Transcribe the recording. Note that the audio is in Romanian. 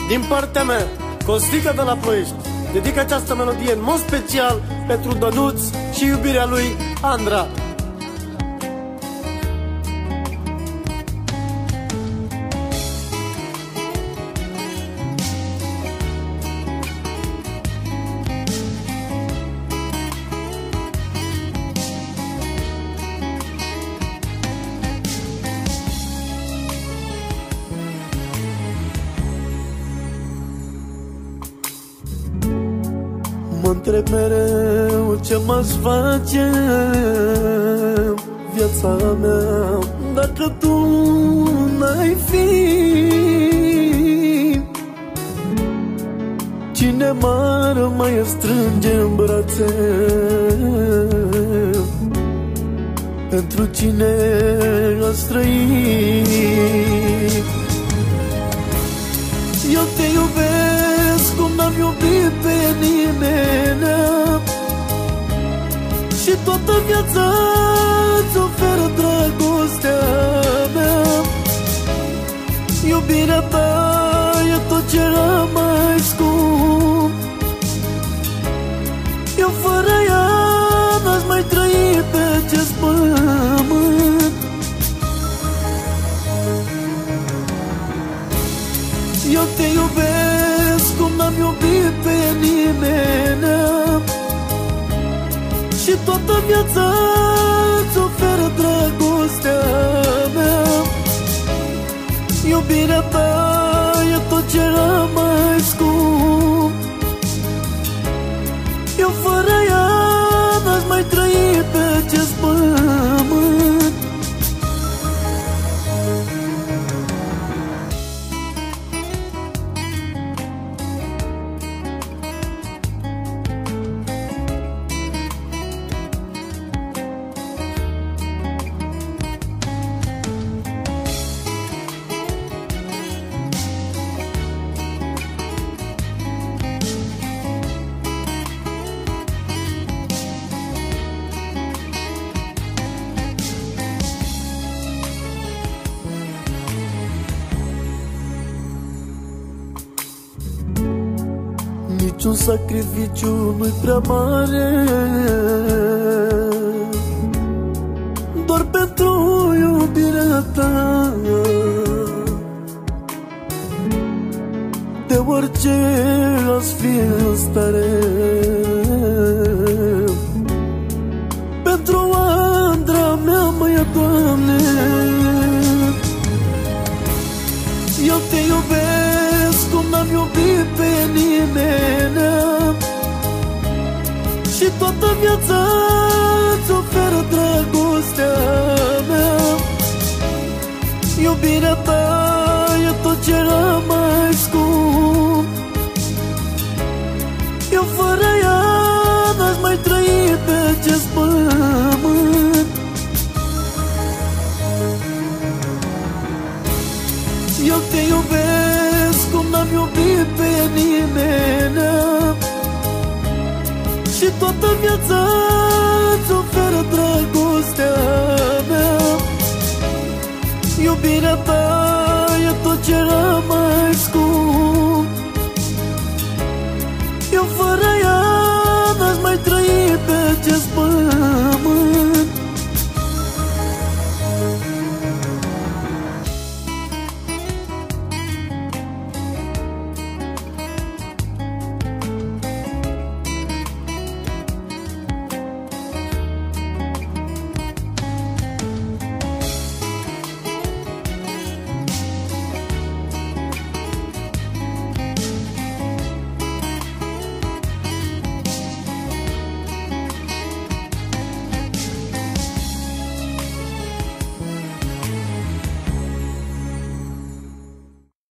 Din partea mea, Costică de la Ploiești, dedic această melodie în mod special pentru Dănuț și iubirea lui Andra. Mă întreb mereu ce m-aș face viața mea dacă tu n-ai fi. Cine m-ar mai strânge în brațe, pentru cine aș trăi. Eu te iubesc cum n-am iubit pe nimeni, și toată viața îți oferă dragostea mea. Iubirea ta e tot ce am mai scump. Eu fără ea n-aș mai trăi pe acest pământ. Eu te iubesc cum n-am iubit pe nimeni, și toată viața îți oferă dragostea mea. Iubirea ta e tot ce am mai scump. Eu fără ea n-aș mai trăi pe acest pământ. Niciun sacrificiu nu-i prea mare, doar pentru iubirea ta. De orice aș fi în stare, pentru Andra mea, măi, Doamne. Eu te iubesc cum n-am iubit pe nimeni, și toată viața îți oferă dragostea mea. Iubirea ta e tot ce am mai scump. Eu fără ea n-aș mai trăi pe acest pământ. Eu te iubesc cum n-am iubit pe nimeni, și toată viața îți oferă dragostea mea. Iubirea ta e tot ce